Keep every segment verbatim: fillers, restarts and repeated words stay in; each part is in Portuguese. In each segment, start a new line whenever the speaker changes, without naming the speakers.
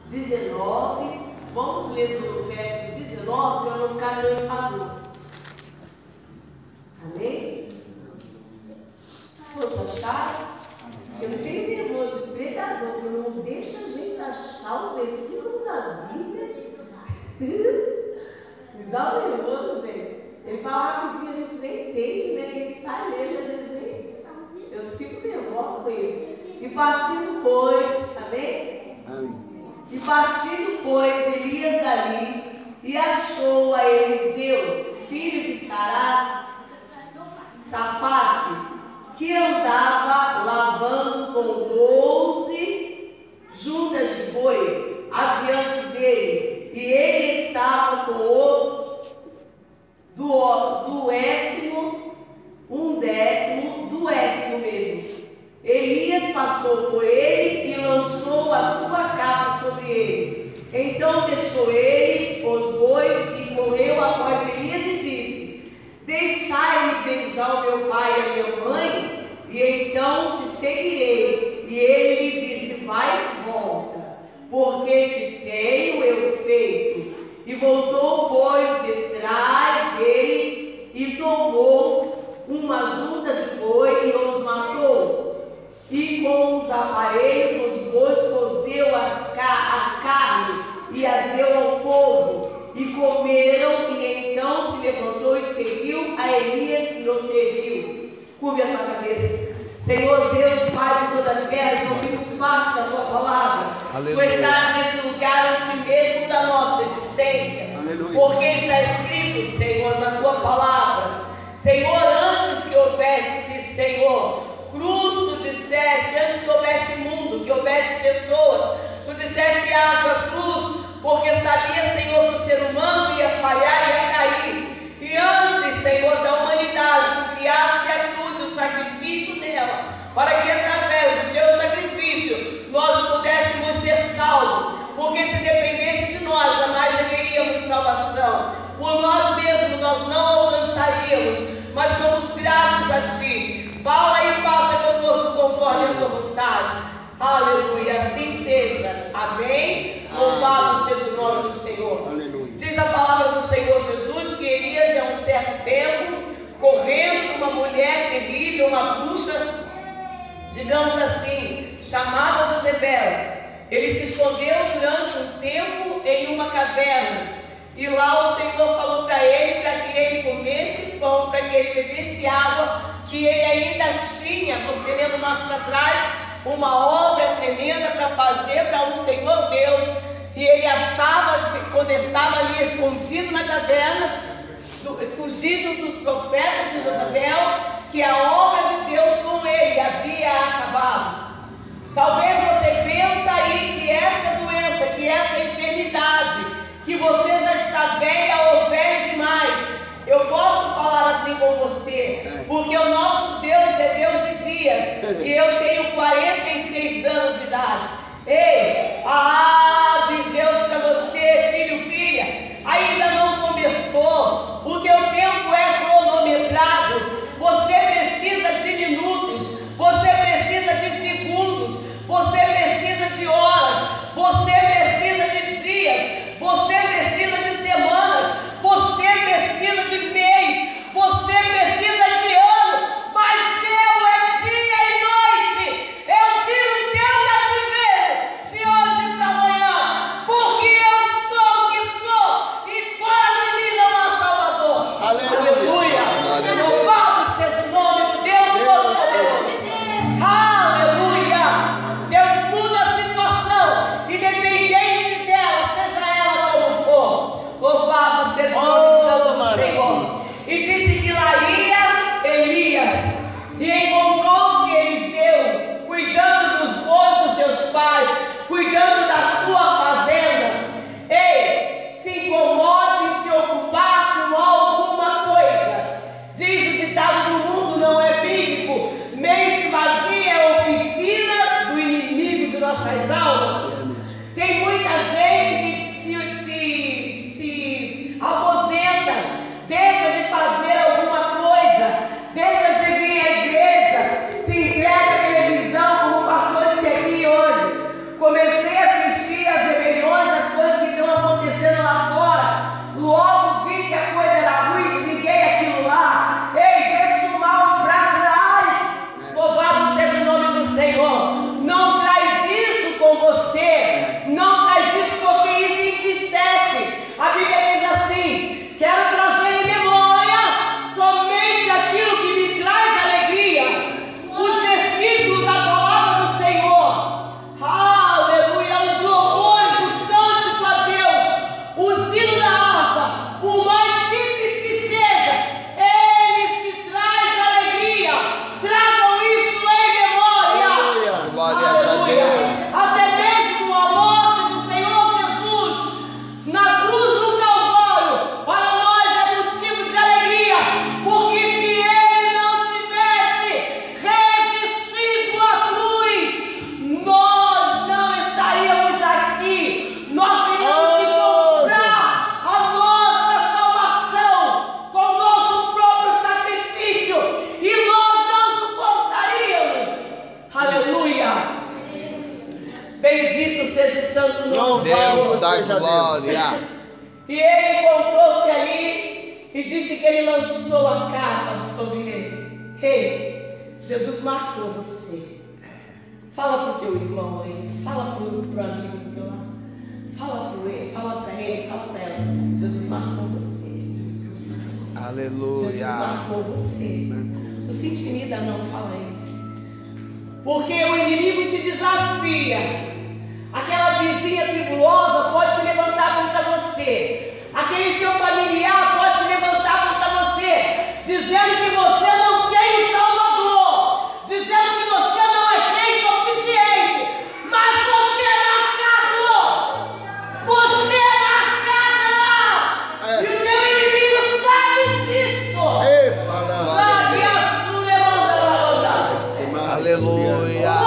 dezenove. Vamos ler do verso dezenove para não ficar tão enfadoso. Amém? Vocês acharam? Eu não tenho nervoso de pregador, que não deixa a gente achar o versículo da Bíblia. Me dá um nervoso, gente. Ele fala rapidinho, a gente nem entende, né? A gente sai lendo, às vezes nem. Eu fico nervosa com isso. E partindo, pois, amém? Amém. E partindo, pois, Elias dali e achou a Eliseu, filho de Sará, Safate, que andava lavando com doze juntas de boi adiante dele, e ele estava com o do, duécimo, um décimo, duécimo mesmo. Elias passou por ele e lançou a sua capa sobre ele. Então deixou ele os bois e correu após Elias e disse: deixai-me beijar o meu pai e a minha mãe, e então te seguirei. E ele lhe disse: vai e volta, porque te tenho eu feito. E voltou, pois, detrás dele e tomou uma junta de boi e os matou. E com os aparelhos dos bois cozeu a, as carnes e as deu ao povo. E comeram, e então se levantou e seguiu a Elias e o serviu. Curve a tua cabeça. Senhor Deus, Pai de toda a terra, que ouvimos parte da tua palavra. Aleluia. Tu estás nesse lugar antes mesmo da nossa existência. Aleluia. Porque está escrito, Senhor, na tua palavra. Senhor, antes que houvesse, Senhor, cruz, tu dissesse, antes que houvesse mundo, que houvesse pessoas, tu dissesse: haja cruz, porque sabia, Senhor, que o ser humano ia falhar e ia cair. E antes, Senhor, da humanidade, tu criasse a cruz, o sacrifício dela, para que através do teu sacrifício nós pudéssemos ser salvos. Porque se dependesse de nós, jamais haveríamos salvação. Por nós mesmos nós não alcançaríamos, mas somos gratos a ti. Fala e faça conosco conforme a tua vontade. Aleluia, assim seja. Amém? Louvado seja o nome do Senhor. Aleluia. Diz a palavra do Senhor Jesus que Elias, há um certo tempo, correndo com uma mulher terrível, uma bruxa, digamos assim, chamada Jezebel. Ele se escondeu durante um tempo em uma caverna. E lá o Senhor falou para ele, para que ele comesse pão, para que ele bebesse água, que ele ainda tinha, você lendo mais para trás, uma obra tremenda para fazer para o Senhor Deus. E ele achava que quando estava ali escondido na caverna, fugido dos profetas de Jezabel, que a obra de Deus com ele havia acabado. Talvez você pense aí que esta doença, que esta enfermidade, que você já está velha ou velho demais, eu posso falar assim com você, porque o nosso Deus é Deus de dias, e eu tenho quarenta e seis anos de idade. Ei, ah, diz Deus para você, filho, filha, ainda não começou, o teu tempo é cronometrado, você precisa de minutos, você precisa de segundos, você precisa de horas, você precisa de dias, você precisa de semanas, você precisa de mês, você precisa de ano, mas eu é dia e noite, eu vi o teu cativeiro, seja o santo nome
de Deus. Da glória.
E ele encontrou-se ali e disse que ele lançou a capa sobre ele. Ei, Jesus marcou você. Fala para o teu irmão aí, fala para o amigo do teu lado. Fala para ele, fala para ele, fala para ela. Jesus marcou você.
Aleluia.
Jesus marcou você. Não se intimida não, fala aí. Porque o inimigo te desafia. Aquela vizinha tribulosa pode se levantar contra você. Aquele seu familiar pode se levantar contra você, dizendo que você não tem um Salvador, dizendo que você não é crente suficiente. Mas você é marcado. Você é marcada. É. E o teu inimigo sabe disso.
Aleluia.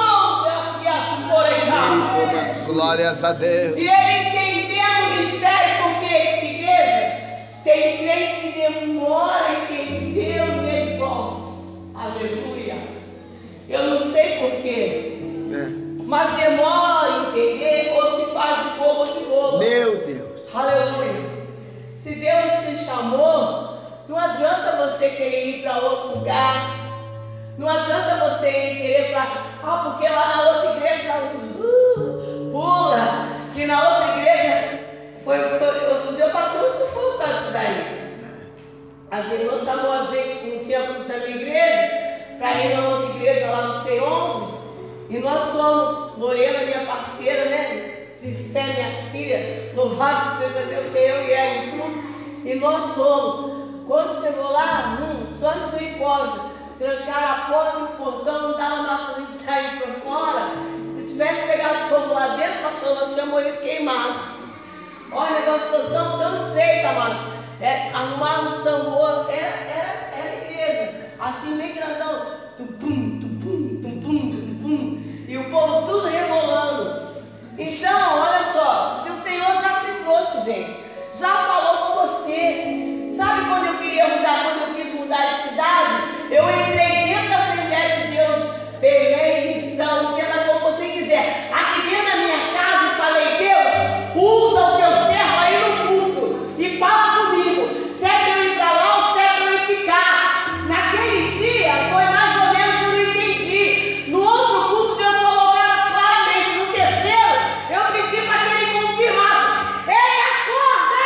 Glórias a Deus.
E ele entendendo o mistério, porque, igreja, tem crente que demora a entender o negócio. Aleluia. Eu não sei porquê, é. mas demora a entender ou se faz de bobo ou de bobo.
Meu Deus.
Aleluia. Se Deus te chamou, não adianta você querer ir para outro lugar. Não adianta você querer para... Ah, porque lá na outra igreja... Uh, pula, que na outra igreja foi, foi outro dia eu passei, isso foi por causa disso daí. As irmãs chamou a gente que não tinha culto na minha igreja para ir na outra igreja lá no C onze, e nós fomos, Lorena, minha parceira, né, de fé, minha filha, louvado seja Deus, que eu e ela em tudo, e nós fomos. Quando chegou lá, hum, só no misericórdia, trancaram a porta e o portão, não dava mais para a gente sair para fora. Se tivesse pegado fogo lá dentro, o pastor nós chamou ele queimado. Olha, a situação tão estreita, amados. É, arrumaram os tambores, era, era, era a igreja, assim bem grandão. Tum, tum, tum, tum, tum, tum, tum, tum, e o povo tudo rebolando. Então, olha só, se o Senhor já te trouxe, gente, já falou com você. Sabe quando eu queria mudar, quando eu quis mudar de cidade? Eu entrei dentro da Assembleia de Deus, Belém, Missão, entenda como você quiser, aqui dentro da minha casa, e falei: Deus, usa o teu servo aí no culto e fala comigo, se é para eu ir para lá ou se é para eu ficar. Naquele dia foi mais ou menos que eu não entendi. No outro culto Deus falou claramente. No terceiro eu pedi para que ele confirmasse: ei, acorda!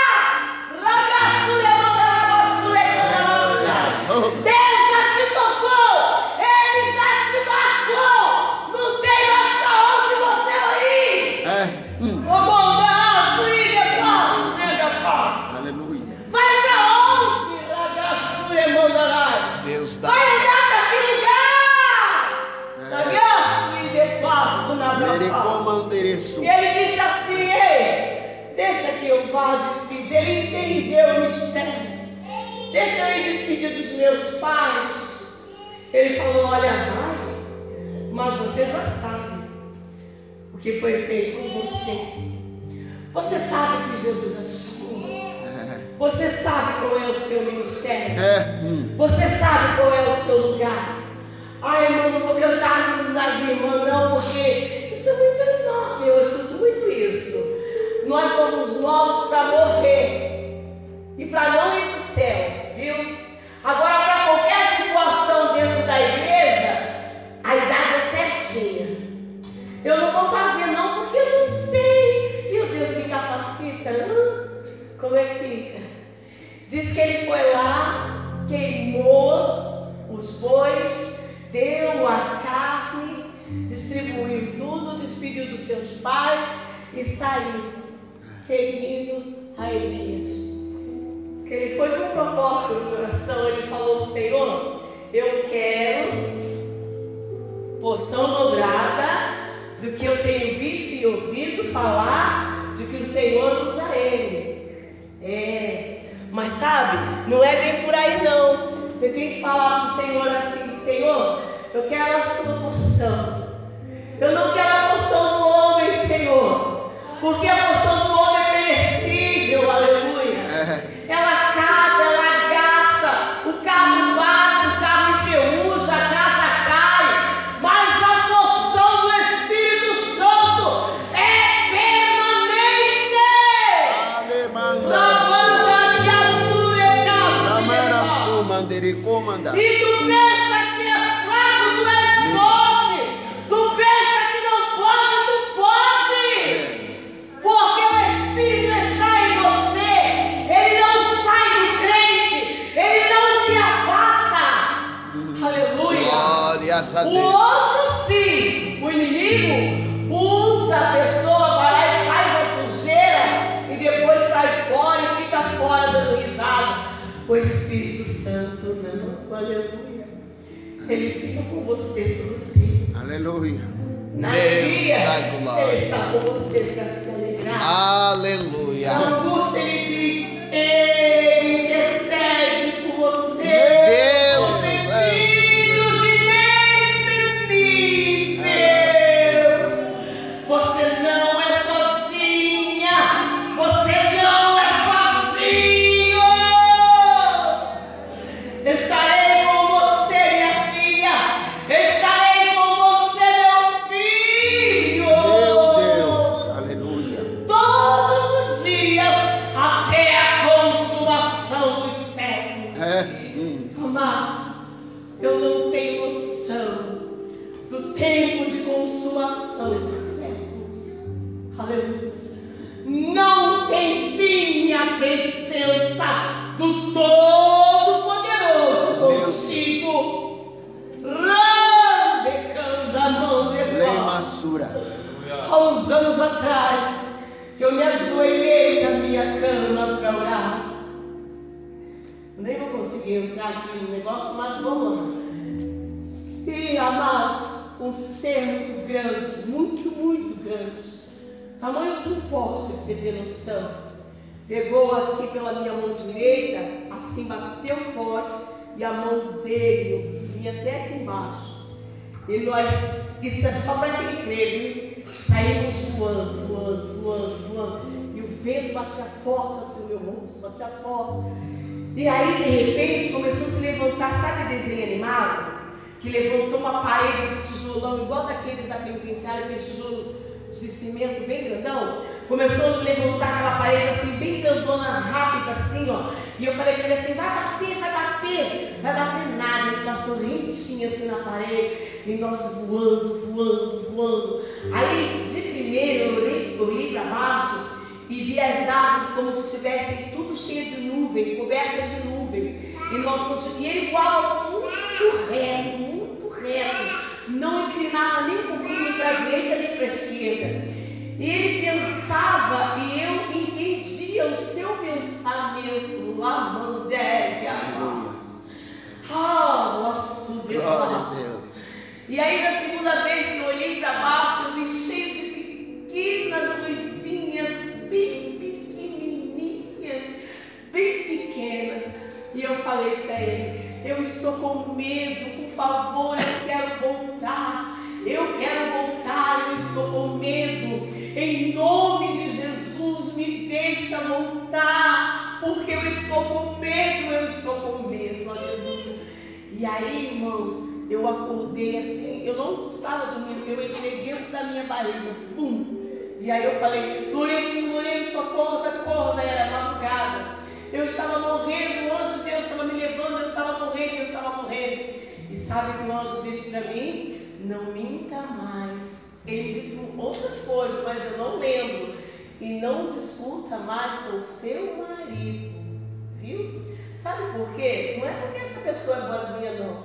Ragaçura, mandarabaçura, mandarabaçura. Deus já te tocou, ele já te marcou. Não tem mais para onde você vai ir.
É. Hum.
Ô, bondaço, ilha fácil, nega fácil.
Aleluia.
Vai para onde? Ragaçura, mandarai.
Deus dá.
Vai lidar para que lugar? Ragaçura, ilha fácil, na brava. E ele disse assim: ei, deixa que eu vá despedir. Ele entendeu o mistério. Deixa eu ir despedir dos meus pais. Ele falou: olha, vai, mas você já sabe o que foi feito com você. Você sabe que Jesus já te chamou. Você sabe qual é o seu ministério. Você sabe qual é o seu lugar. Ah, irmão, não vou cantar nas irmãs não, porque isso é muito enorme. Eu escuto muito isso. Nós somos novos para morrer e para não ir para o céu, viu? Agora, para qualquer situação dentro da igreja, a idade é certinha. Eu não vou fazer não, porque eu não sei. Meu Deus, que capacita. Hum? Como é que fica? Diz que ele foi lá, queimou os bois, deu a carne, distribuiu tudo, despediu dos seus pais e saiu, seguindo a Elias. Que ele foi com um propósito no coração. Ele falou: Senhor, eu quero porção dobrada do que eu tenho visto e ouvido falar, de que o Senhor usa ele. É, mas sabe, não é bem por aí não. Você tem que falar para o Senhor assim: Senhor, eu quero a sua porção. Eu não quero a porção do homem, Senhor, porque a porção do homem é perecível, aleluia. É. Ela acaba, ela gasta, o carro bate, o carro enferruja, a casa cai. Mas a porção do Espírito Santo
Anda.
E tu pensa que és fraco, tu és forte. Tu pensa que não pode, tu pode. Porque o Espírito está em você. Ele não sai do crente. Ele não se afasta. Hum. Aleluia.
Glórias a Deus.
O outro sim, o inimigo usa a pessoa, vai lá e faz a sujeira e depois sai fora e fica fora dando risada. O Espírito Santo não, aleluia. Ele fica com você todo o tempo.
Aleluia.
Na
Deus
alegria,
da glória.
Ele está com você para se alegrar.
Aleluia.
Na angústia ele diz, Ele intercede por você.
Deus.
Você não é sozinha, você não é sozinho. Estarei com você, minha filha. Estarei com você, meu filho.
Meu Deus, aleluia.
Todos os dias até a consumação dos séculos.
É. Hum.
Amados, eu não tenho noção do tempo de consumação de séculos. Aleluia. Não tem fim a presença do Todo-Poderoso contigo. Há uns anos atrás, eu me ajoelhei na minha cama para orar. Nem vou conseguir entrar aqui no negócio, mas vamos lá. E, amados, um ser muito grande, muito, muito grande, tamanho de um poste, pra você ter noção, pegou aqui pela minha mão direita, assim bateu forte, e a mão dele vinha até aqui embaixo. E nós, isso é só para quem crê, viu? Saímos voando, voando, voando, voando, e o vento batia forte assim no meu rosto, batia forte. E aí, de repente, começou a se levantar, sabe desenho animado? Que levantou uma parede de tijolão, igual daqueles da penitenciária, aquele tijolo de cimento bem grandão. Começou a levantar aquela parede assim, bem grandona, rápida assim, ó. E eu falei para ele assim, vai bater, vai bater. Vai bater nada. Ele passou rentinho assim na parede. E nós voando, voando, voando. Aí, de primeiro, eu olhei, eu olhei para baixo e vi as árvores como se estivessem tudo cheio de nuvem, cobertas de nuvem. E, nós, e ele voava muito reto, muito reto. Não inclinava nem um pouquinho para a direita nem para a esquerda. E ele pensava e eu entendia o seu pensamento. Lá, mandéria. Ah, nossa, Deus. E aí, na segunda vez que eu olhei para baixo, eu vi cheio de pequenas luzinhas, bem pequenininhas, bem pequenas. E eu falei para ele, eu estou com medo, por favor, eu quero voltar. Eu quero voltar, eu estou com medo. Em nome de Jesus, me deixa voltar, porque eu estou com medo, eu estou com medo. Aleluia. E aí, irmãos, eu acordei assim, eu não estava dormindo, eu entrei dentro da minha barriga, pum. E aí eu falei, Lourenço, Lourenço, acorda, acorda, era madrugada. Eu estava morrendo, o anjo de Deus estava me levando, eu estava morrendo, eu estava morrendo. E sabe o que o anjo disse para mim? Não minta mais. Ele disse outras coisas, mas eu não lembro. E não discuta mais com o seu marido. Viu? Sabe por quê? Não é porque essa pessoa é boazinha, não.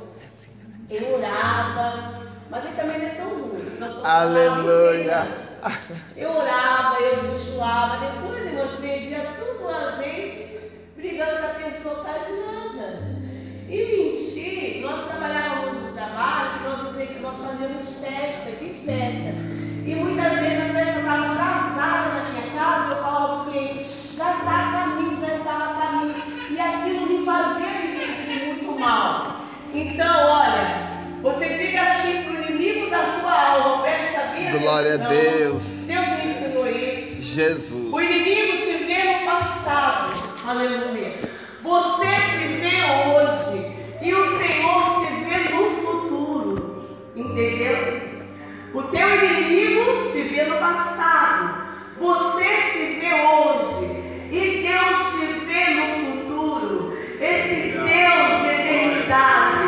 Eu orava, mas ele também não é tão ruim.
Aleluia.
Eu orava, eu jejuava. Depois, irmãos, perdia tudo o azeite, brigando com a pessoa por causa de nada. E mentir, nós trabalhávamos no trabalho, que nós, nós fazíamos festa, que festa. E muitas vezes a festa estava atrasada na minha casa, eu falava para o cliente, já está a caminho, já estava a caminho. E aquilo me fazia me sentir muito mal. Então, olha, você diga assim para o inimigo da tua alma, presta bem atenção.
Glória a Deus.
Deus me ensinou isso.
Jesus.
O inimigo te vê no passado. Aleluia. Você se vê hoje e o Senhor te vê no futuro. Entendeu? O teu inimigo te vê no passado. Você se vê hoje e Deus te vê no futuro. Esse Deus de eternidade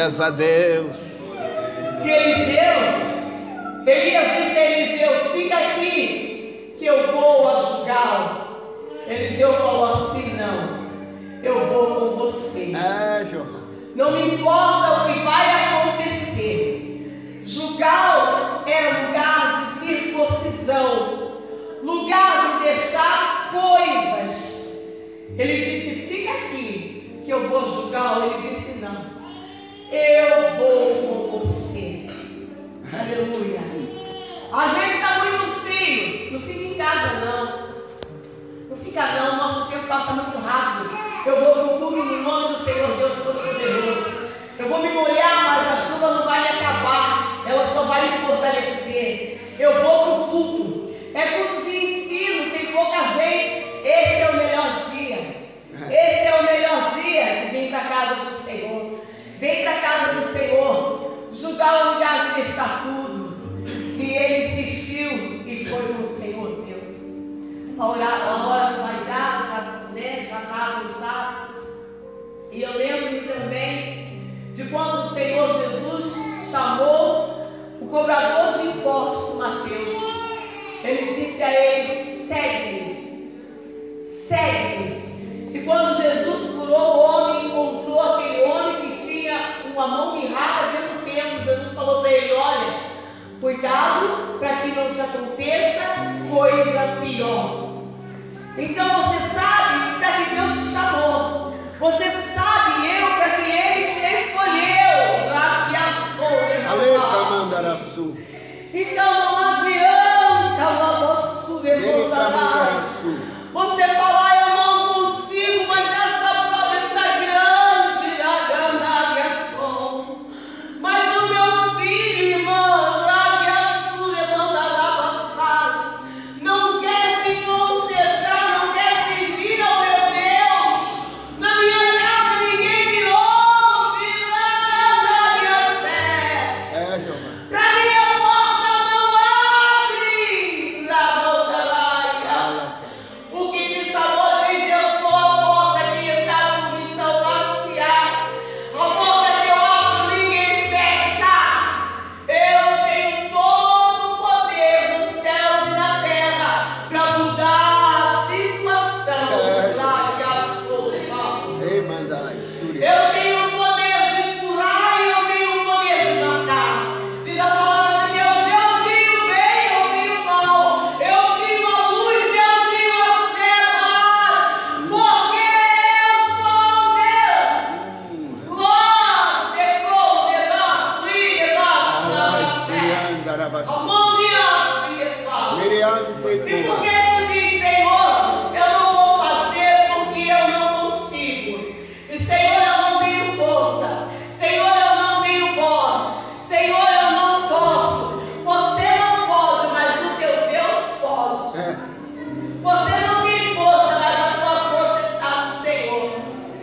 Glórias a Deus.
Que Eliseu, Elias disse a Eliseu: fica aqui, que eu vou a Gilgal. Eliseu falou assim: não, eu vou com você.
É, João.
Não me importa o que vai acontecer. Gilgal era lugar de circuncisão, lugar de deixar coisas. Ele disse: fica aqui, que eu vou a Gilgal. Ele disse: não, eu vou com você. Aleluia. Às vezes está muito frio, não fica em casa não. Não fica não, nosso tempo passa muito rápido. Eu vou para o culto no nome do Senhor Deus Todo-Poderoso. Eu vou me molhar, mas a chuva não vai me acabar, ela só vai me fortalecer. Eu vou para o culto. É culto de ensino, tem pouca gente. Esse é o melhor dia. Esse é o melhor dia de vir para a casa do Senhor. Vem para a casa do Senhor. Julgar o lugar de deixar tudo. E ele insistiu e foi com o Senhor Deus. A hora, a hora não vai dar, já né, já está avançado. E eu lembro-me também de quando o Senhor Jesus chamou o cobrador de impostos, Mateus. Ele disse a ele: segue-me, segue-me. E quando Jesus curou o homem, encontrou aquele homem que tinha uma mão mirrada dentro do templo, Jesus falou para ele: olha, cuidado para que não te aconteça coisa pior. Então você sabe para que Deus te chamou. Você sabe eu para que Ele te escolheu. Lá que a sou. Então não adianta você falar: eu não consigo, mas essa prova está grande. Mas o meu filho, irmã, não quer se consertar, não quer servir ao meu Deus. Na minha casa ninguém me ouve.
É, Jeová.
Para minha porta não abre. O que te chamou diz: eu sou a porta que está por mim salvar-se-á. A porta que eu abro ninguém fecha. Eu tenho todo o poder nos céus e na terra para mudar a situação.
Ei, mandai, Súria.
Eu tenho o poder de curar e eu tenho o poder de matar. Diz a palavra de Deus: eu crio bem, eu crio mal. Eu crio a luz e eu crio as trevas. Porque eu sou Deus. Glória, pegou, pedaço, e pedaço, e porque tu diz: Senhor, eu não vou fazer porque eu não consigo. E Senhor, eu não tenho força. Senhor, eu não tenho voz. Senhor, eu não posso. Você não pode, mas o teu Deus pode.
É.
Você não tem força, mas a tua força está no Senhor.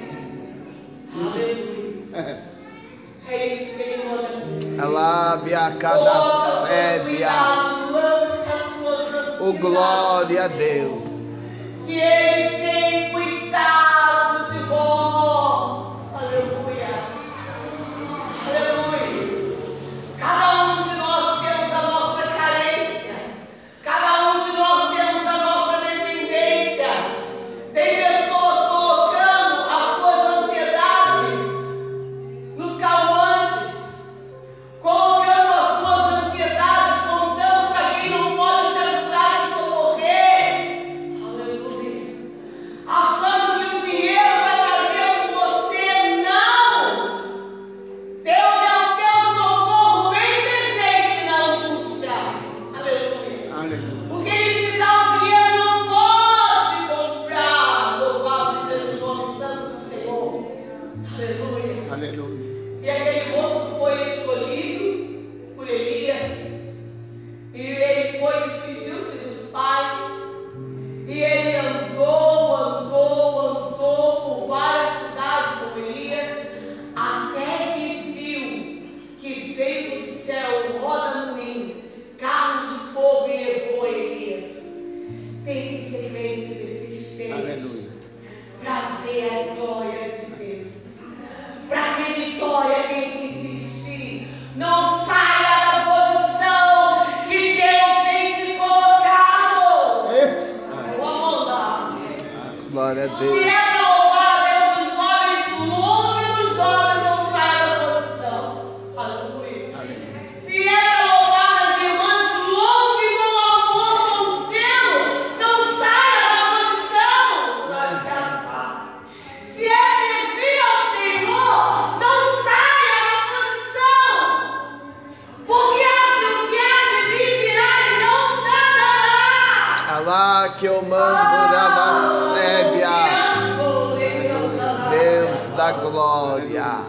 Aleluia. É isso que ele manda te dizer.
Alábia cada sébia. Oh, glória a Deus.
Que Ele tem cuidado de vós. Aleluia. Aleluia. Cada um de nós temos a nossa carência. Cada um de nós temos a nossa dependência. Tem pessoas colocando as suas ansiedades nos calmantes, colocando as suas ansiedades, contando para quem não pode te ajudar e socorrer. Aleluia.
Glória a
Se
Deus.
é para louvar a Deus dos jovens, louve dos jovens, não saia da posição. Aleluia.
Aleluia.
Se é para louvar as irmãs, louve com amor, com zelo, não saia da posição. Glória a Deus. Se é servir ao Senhor, não saia da posição. Porque o que há de mim virá e não tardará.
Alá que eu mando na sébia. Deus da glória.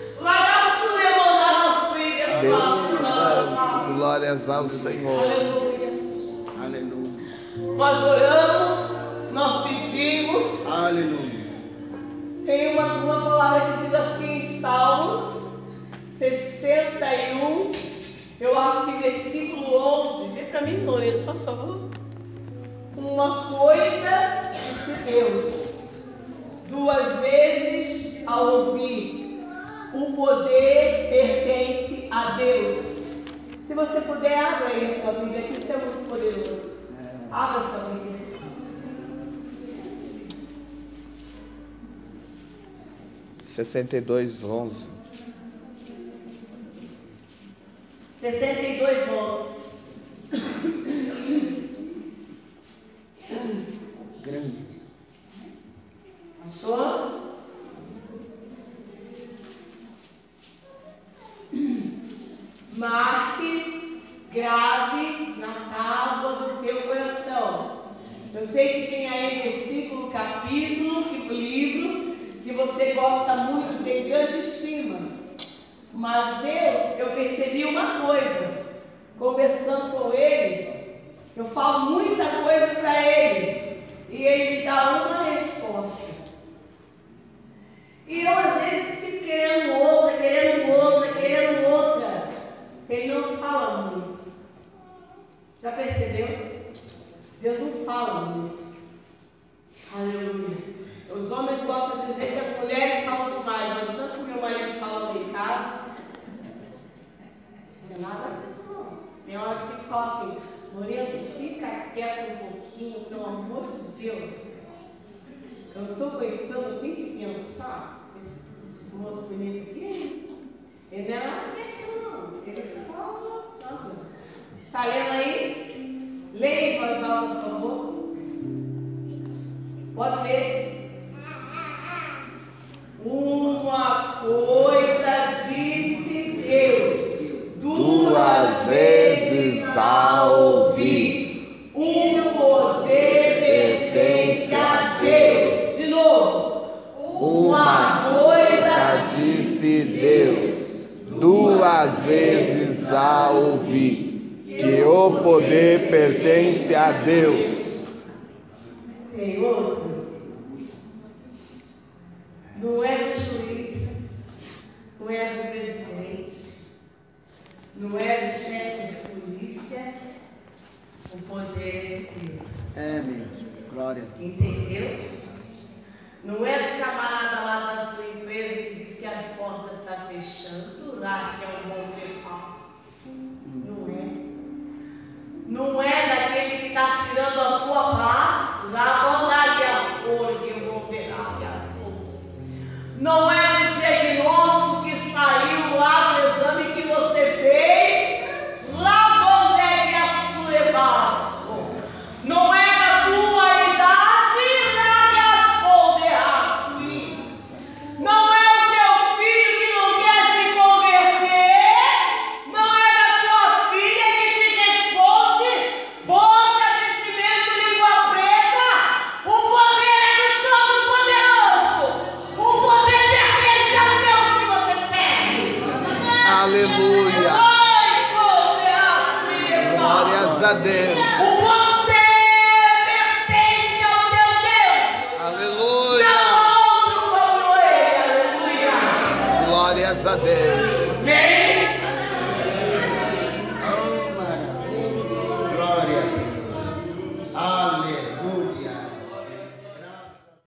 Deus santo. Glórias ao Senhor.
Aleluia.
Aleluia.
Nós oramos, nós pedimos.
Aleluia.
Tem uma, uma palavra que diz assim em Salmos sessenta e um, eu acho que versículo onze. Vê para mim, Lourenço, faz favor. Uma coisa disse Deus, duas vezes ao ouvir, o poder pertence a Deus. Se você puder, abra aí a sua Bíblia, que isso é muito poderoso. Abra a sua Bíblia.
sessenta e dois, onze.
sessenta e dois, onze.
Grande.
Achou? Marque, grave na tábua do teu coração. Eu sei que tem aí versículo, capítulo, que livro que você gosta muito, tem grandes estimas. Mas Deus, eu percebi uma coisa, conversando com Ele, eu falo muita coisa para Ele, e Ele me dá uma resposta. E eu às vezes fico querendo outra, querendo outra, querendo outra. Ele não fala muito. Já percebeu? Deus não fala muito. Aleluia. Os homens gostam de dizer que as mulheres falam demais, mas tanto que meu marido fala em casa, não é nada disso não. Tem hora que tem que falar assim, Lourenço, fica quieto um pouquinho, pelo amor de Deus. Eu estou aguentando, tem que pensar. Esse, esse moço bonito aqui, ele não é nada quietinho não. Ele fala, não. Está lendo aí? Leia em voz alta, por favor. Pode ler. Uma coisa disse Deus, duas vezes a ouvir, o poder pertence a Deus. De novo, uma coisa
disse Deus, duas vezes a ouvir, que o poder pertence a Deus.
Tem outro? Não é do juiz, não é do presidente, não é do chefe de polícia, o poder é de Deus.
É mesmo, glória.
Entendeu? Não é do camarada lá da sua empresa que diz que as portas estão fechando, lá que é um bom ver falso. Não é. Não é daquele que está tirando a tua paz, lá vão dar-lhe a flor que eu vou ver lá. Não é o diagnóstico que saiu lá do exame que você fez, lá onde é que a sua base. Não é da tua idade, lá que a folga é arte. Não é o teu filho que não quer se converter, não é da tua filha que te responde, boca de cimento, língua preta. O poder é do Todo-Poderoso. O poder pertence ao Deus que você tem.
Aleluia. Glórias a Deus.
O poder pertence ao teu Deus.
Aleluia.
Não há outro como Ele. Aleluia.
Glórias a Deus.